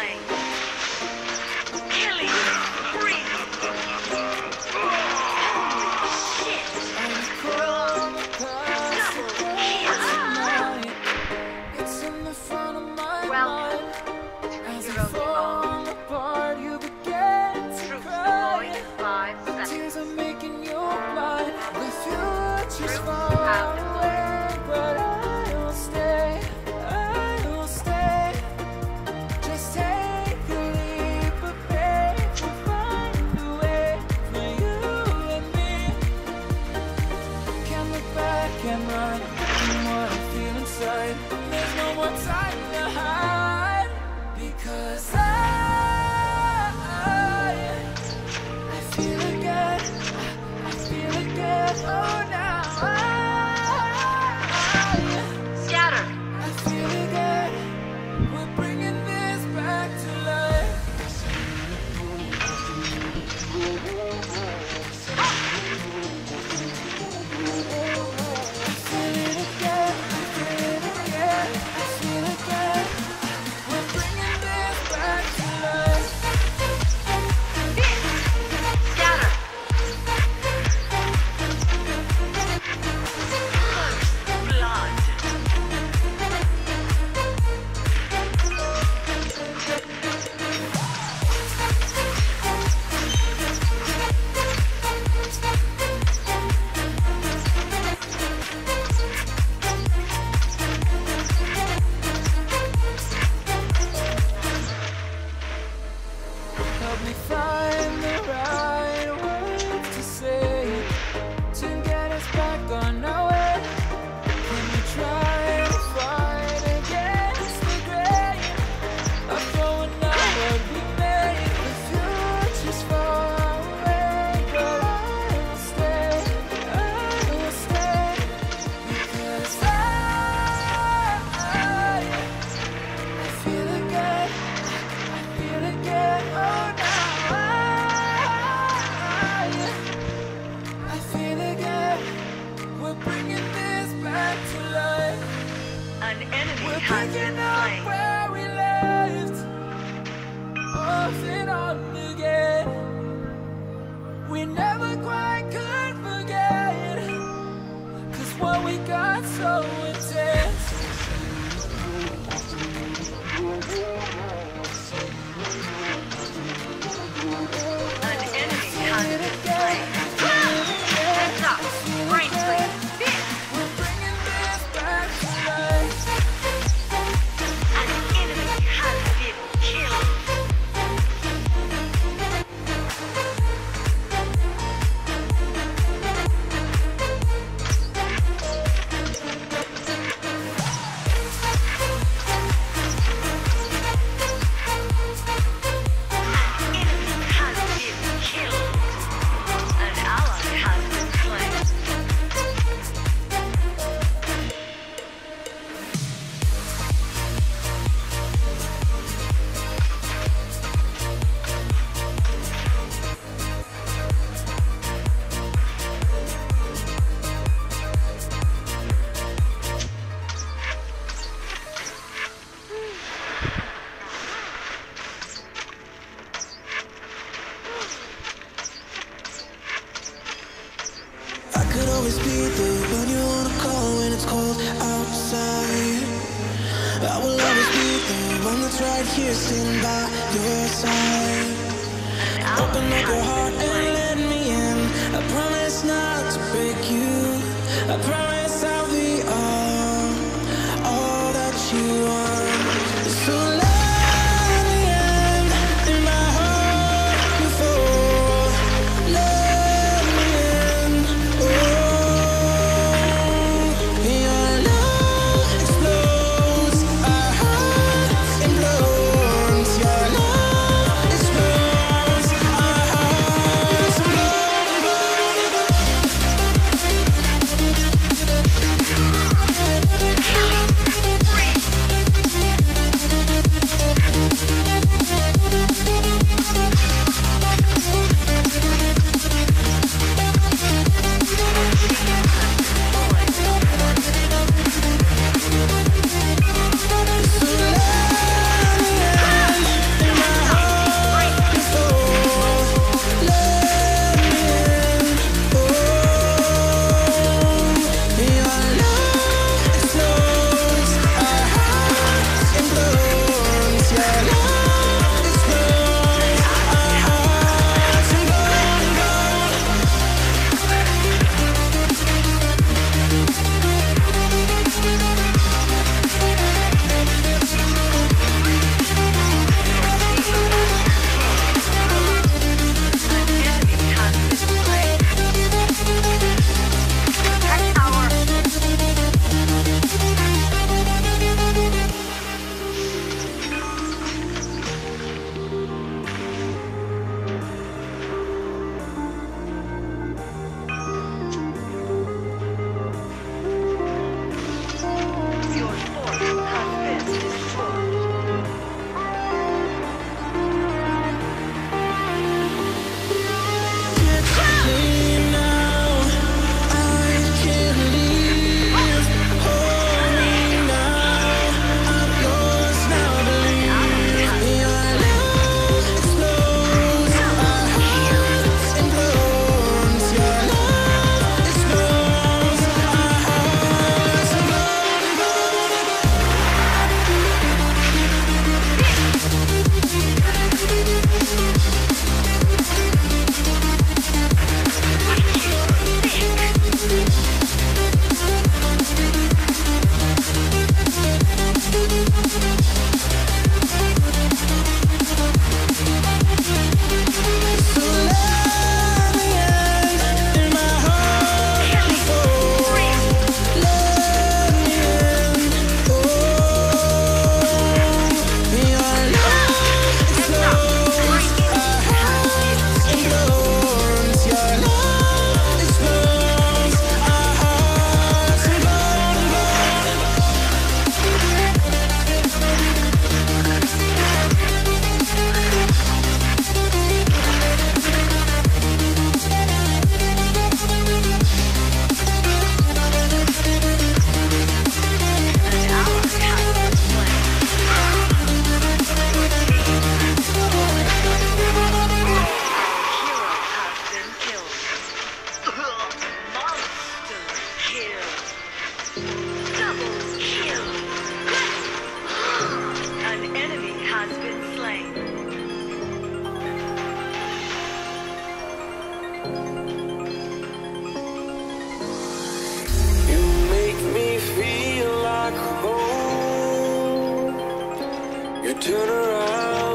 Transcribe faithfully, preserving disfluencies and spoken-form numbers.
slain. Killing spree. Shit. Double kill. Welcome to Heroes Evolved. Troops deployed in five seconds. Troops have deployed. But I'll stay, I'll stay. Just take a leap of faith. We'll find a way for you and me. Can't look back and run from what I feel inside. There's no more time to hide, because I, I feel again, I feel again. Oh, now I, Scatter. I feel again. We're bringing this back to life. I feel it again. I feel it again. I feel it again. We're bringing this back to life. Scatter. Blood. Help me find the right words to say to get us back on our way. Can we try to fight against the grain of throwing out what we made? The future's far away, but I will stay, I will stay, because I, I feel again, I feel again. Oh, now I, I feel again. We're bringing this back to life. An enemy We're has been picking up slain. where we left off and on again. We never quite could forget, 'cause what we got so intense. An enemy has been slain. Heads up. Brain screen. We're bringing this back to life. An enemy has been killed. always be there when you wanna call when it's cold outside. I will always be the one that's right here standing by your side. Open up your heart and let me in. I promise not to break you. I promise I'll be all, all that you want. So let me in, in my heart before. Let me in, oh. Your love explodes, our heart implodes. Your love explodes, our hearts implode. has been slain. You make me feel like home. You turn around